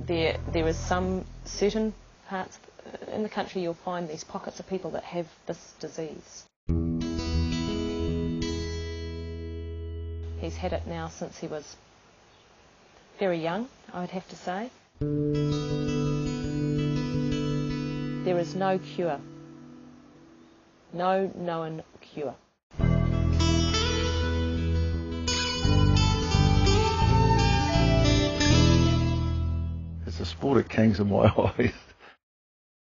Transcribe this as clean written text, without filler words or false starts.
there is some certain parts in the country you'll find these pockets of people that have this disease. He's had it now since he was very young, I would have to say. There is no cure, no known cure. It's a sport of kings in my eyes.